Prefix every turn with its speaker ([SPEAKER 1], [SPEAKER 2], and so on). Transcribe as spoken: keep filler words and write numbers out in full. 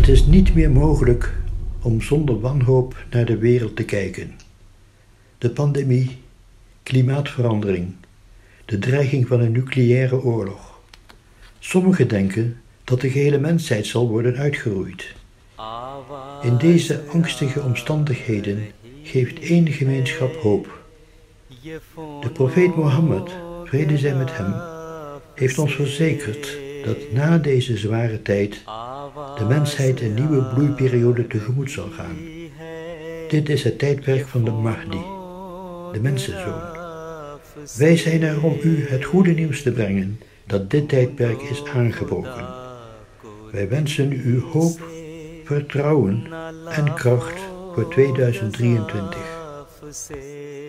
[SPEAKER 1] Het is niet meer mogelijk om zonder wanhoop naar de wereld te kijken. De pandemie, klimaatverandering, de dreiging van een nucleaire oorlog. Sommigen denken dat de gehele mensheid zal worden uitgeroeid. In deze angstige omstandigheden geeft één gemeenschap hoop. De profeet Mohammed, vrede zij met hem, heeft ons verzekerd dat na deze zware tijd de mensheid een nieuwe bloeiperiode tegemoet zal gaan. Dit is het tijdperk van de Mahdi, de mensenzoon. Wij zijn er om u het goede nieuws te brengen dat dit tijdperk is aangebroken. Wij wensen u hoop, vertrouwen en kracht voor tweeduizend drieëntwintig.